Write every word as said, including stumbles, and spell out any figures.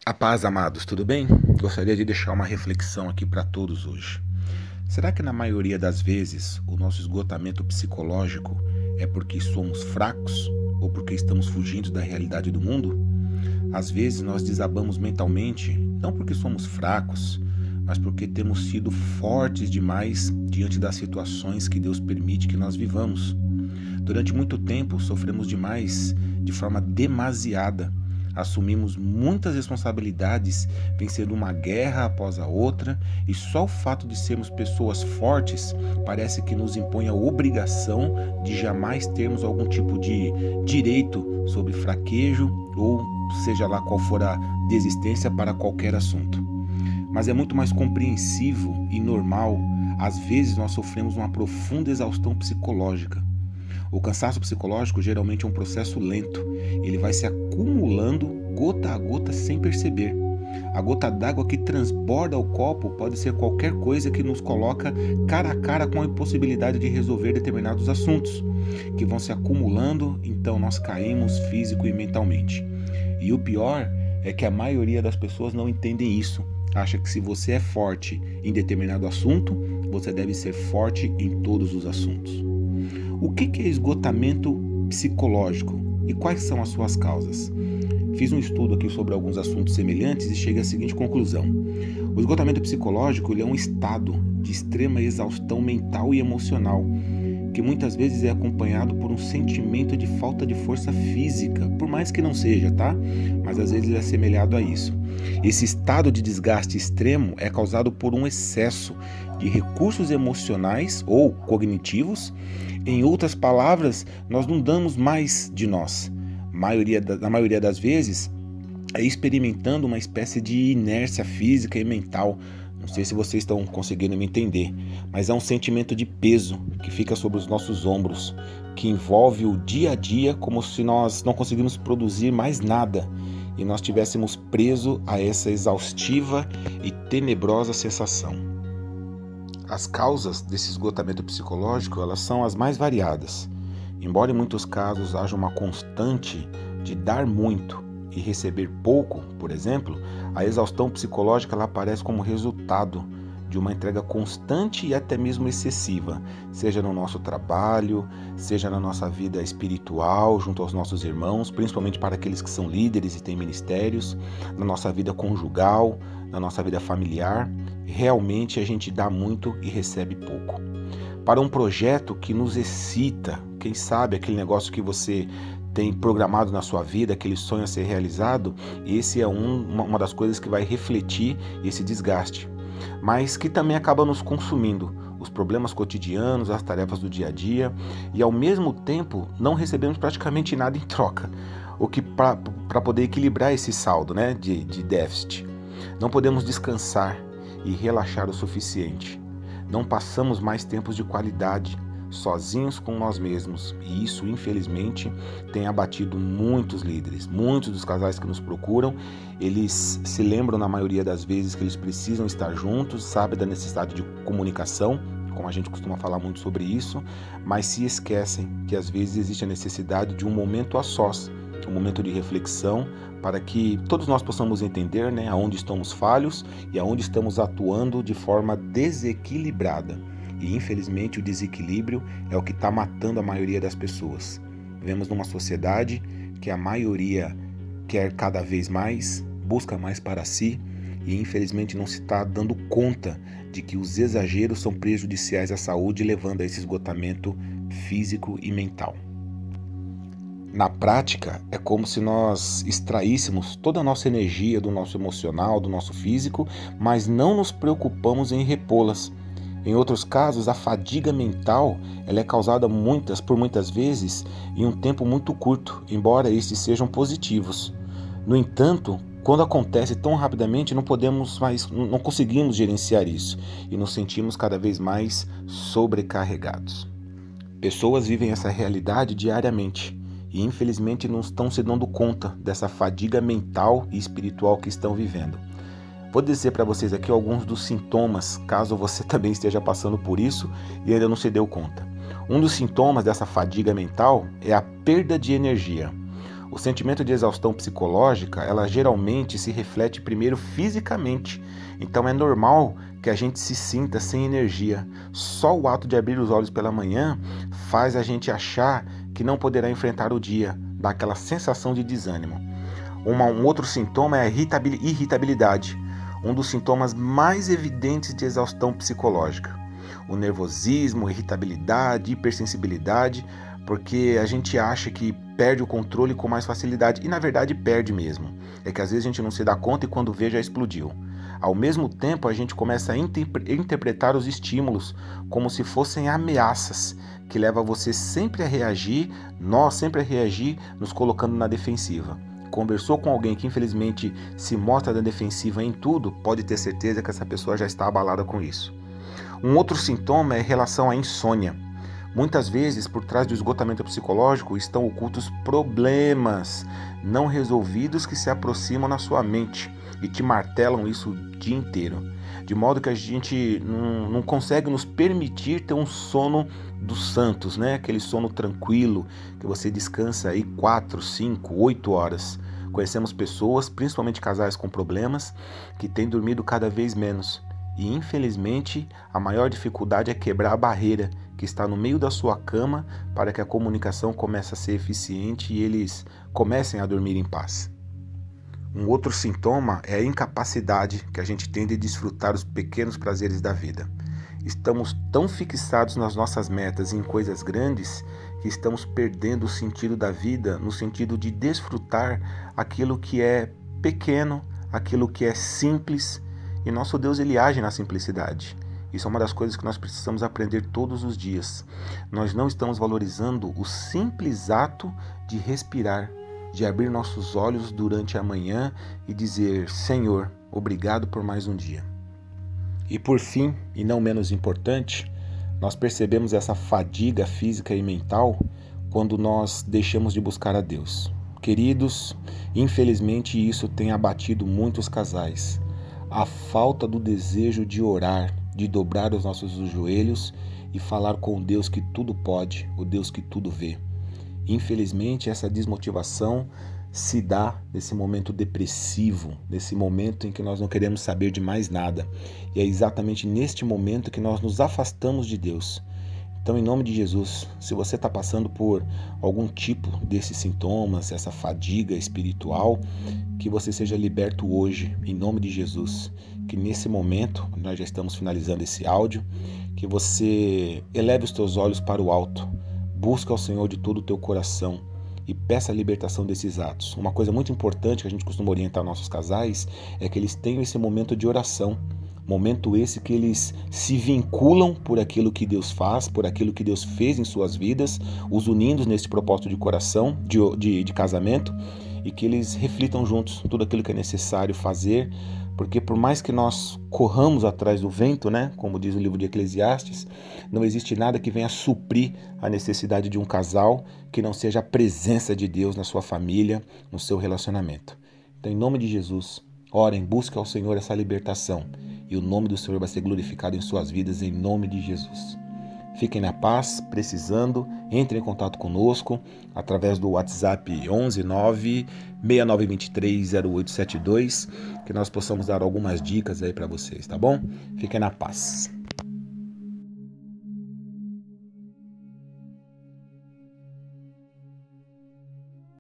A paz, amados, tudo bem? Gostaria de deixar uma reflexão aqui para todos hoje. Será que na maioria das vezes o nosso esgotamento psicológico é porque somos fracos ou porque estamos fugindo da realidade do mundo? Às vezes nós desabamos mentalmente, não porque somos fracos, mas porque temos sido fortes demais diante das situações que Deus permite que nós vivamos. Durante muito tempo sofremos demais de forma demasiada. Assumimos muitas responsabilidades, vencendo uma guerra após a outra, e só o fato de sermos pessoas fortes parece que nos impõe a obrigação de jamais termos algum tipo de direito sobre fraquejo ou seja lá qual for a desistência para qualquer assunto. Mas é muito mais compreensivo e normal. Às vezes nós sofremos uma profunda exaustão psicológica. O cansaço psicológico geralmente é um processo lento. Ele vai se acumulando gota a gota sem perceber. A gota d'água que transborda o copo pode ser qualquer coisa que nos coloca cara a cara com a impossibilidade de resolver determinados assuntos, que vão se acumulando, então nós caímos físico e mentalmente. E o pior é que a maioria das pessoas não entendem isso. Acha que se você é forte em determinado assunto, você deve ser forte em todos os assuntos. O que é esgotamento psicológico e quais são as suas causas? Fiz um estudo aqui sobre alguns assuntos semelhantes e cheguei à seguinte conclusão. O esgotamento psicológico ele é um estado de extrema exaustão mental e emocional, que muitas vezes é acompanhado por um sentimento de falta de força física, por mais que não seja, tá? Mas às vezes é assemelhado a isso. Esse estado de desgaste extremo é causado por um excesso de recursos emocionais ou cognitivos. Em outras palavras, nós não damos mais de nós. Maioria, na maioria das vezes, é experimentando uma espécie de inércia física e mental. Não sei se vocês estão conseguindo me entender, mas é um sentimento de peso que fica sobre os nossos ombros, que envolve o dia a dia como se nós não conseguíssemos produzir mais nada e nós estivéssemos presos a essa exaustiva e tenebrosa sensação. As causas desse esgotamento psicológico, elas são as mais variadas. Embora em muitos casos haja uma constante de dar muito e receber pouco, por exemplo, a exaustão psicológica ela aparece como resultado de uma entrega constante e até mesmo excessiva, seja no nosso trabalho, seja na nossa vida espiritual, junto aos nossos irmãos, principalmente para aqueles que são líderes e têm ministérios, na nossa vida conjugal, na nossa vida familiar. Realmente a gente dá muito e recebe pouco. Para um projeto que nos excita, quem sabe aquele negócio que você tem programado na sua vida, aquele sonho a ser realizado, esse é um, uma, uma das coisas que vai refletir esse desgaste, mas que também acaba nos consumindo, os problemas cotidianos, as tarefas do dia a dia, e ao mesmo tempo não recebemos praticamente nada em troca, o que para poder equilibrar esse saldo, né, de, de déficit. Não podemos descansar e relaxar o suficiente. Não passamos mais tempos de qualidade sozinhos com nós mesmos, e isso infelizmente tem abatido muitos líderes. Muitos dos casais que nos procuram, eles se lembram na maioria das vezes que eles precisam estar juntos, sabem da necessidade de comunicação, como a gente costuma falar muito sobre isso, mas se esquecem que às vezes existe a necessidade de um momento a sós, um momento de reflexão, para que todos nós possamos entender, né, aonde estamos falhos e aonde estamos atuando de forma desequilibrada. E infelizmente o desequilíbrio é o que está matando a maioria das pessoas. Vivemos numa sociedade que a maioria quer cada vez mais, busca mais para si e infelizmente não se está dando conta de que os exageros são prejudiciais à saúde, levando a esse esgotamento físico e mental. Na prática, é como se nós extraíssemos toda a nossa energia do nosso emocional, do nosso físico, mas não nos preocupamos em repô-las. Em outros casos, a fadiga mental ela é causada muitas, por muitas vezes em um tempo muito curto, embora estes sejam positivos. No entanto, quando acontece tão rapidamente, não podemos mais, não conseguimos gerenciar isso e nos sentimos cada vez mais sobrecarregados. Pessoas vivem essa realidade diariamente e infelizmente não estão se dando conta dessa fadiga mental e espiritual que estão vivendo. Vou dizer para vocês aqui alguns dos sintomas, caso você também esteja passando por isso e ainda não se deu conta. Um dos sintomas dessa fadiga mental é a perda de energia. O sentimento de exaustão psicológica, ela geralmente se reflete primeiro fisicamente. Então é normal que a gente se sinta sem energia. Só o ato de abrir os olhos pela manhã faz a gente achar que não poderá enfrentar o dia, dá aquela sensação de desânimo. Uma, um outro sintoma é a irritabilidade, um dos sintomas mais evidentes de exaustão psicológica. O nervosismo, irritabilidade, hipersensibilidade, porque a gente acha que perde o controle com mais facilidade e na verdade perde mesmo. É que às vezes a gente não se dá conta e quando vê já explodiu. Ao mesmo tempo a gente começa a interpre- interpretar os estímulos como se fossem ameaças, que leva você sempre a reagir, nós sempre a reagir, nos colocando na defensiva. Conversou com alguém que infelizmente se mostra na defensiva em tudo, pode ter certeza que essa pessoa já está abalada com isso. Um outro sintoma é em relação à insônia. Muitas vezes, por trás do esgotamento psicológico, estão ocultos problemas não resolvidos que se aproximam na sua mente e te martelam isso o dia inteiro. De modo que a gente não, não consegue nos permitir ter um sono dos santos, né? Aquele sono tranquilo, que você descansa aí quatro, cinco, oito horas. Conhecemos pessoas, principalmente casais com problemas, que têm dormido cada vez menos. E infelizmente a maior dificuldade é quebrar a barreira que está no meio da sua cama para que a comunicação comece a ser eficiente e eles comecem a dormir em paz. Um outro sintoma é a incapacidade que a gente tem de desfrutar os pequenos prazeres da vida. Estamos tão fixados nas nossas metas e em coisas grandes que estamos perdendo o sentido da vida no sentido de desfrutar aquilo que é pequeno, aquilo que é simples. E nosso Deus, ele age na simplicidade. Isso é uma das coisas que nós precisamos aprender todos os dias. Nós não estamos valorizando o simples ato de respirar, de abrir nossos olhos durante a manhã e dizer: Senhor, obrigado por mais um dia. E por fim, e não menos importante, nós percebemos essa fadiga física e mental quando nós deixamos de buscar a Deus. Queridos, infelizmente isso tem abatido muitos casais. A falta do desejo de orar, de dobrar os nossos joelhos e falar com o Deus que tudo pode, o Deus que tudo vê. Infelizmente, essa desmotivação se dá nesse momento depressivo, nesse momento em que nós não queremos saber de mais nada. E é exatamente neste momento que nós nos afastamos de Deus. Então, em nome de Jesus, se você está passando por algum tipo desses sintomas, essa fadiga espiritual, que você seja liberto hoje, em nome de Jesus. Que nesse momento, nós já estamos finalizando esse áudio, que você eleve os teus olhos para o alto, busca ao Senhor de todo o teu coração e peça a libertação desses atos. Uma coisa muito importante que a gente costuma orientar nossos casais é que eles tenham esse momento de oração. Momento esse que eles se vinculam por aquilo que Deus faz, por aquilo que Deus fez em suas vidas, os unindo nesse propósito de coração, de, de, de casamento, e que eles reflitam juntos tudo aquilo que é necessário fazer, porque por mais que nós corramos atrás do vento, né, como diz o livro de Eclesiastes, não existe nada que venha suprir a necessidade de um casal que não seja a presença de Deus na sua família, no seu relacionamento. Então, em nome de Jesus, orem, busquem ao Senhor essa libertação. E o nome do Senhor vai ser glorificado em suas vidas, em nome de Jesus. Fiquem na paz, precisando, entrem em contato conosco através do WhatsApp onze nove seis nove dois três zero oito sete dois, que nós possamos dar algumas dicas aí para vocês, tá bom? Fiquem na paz.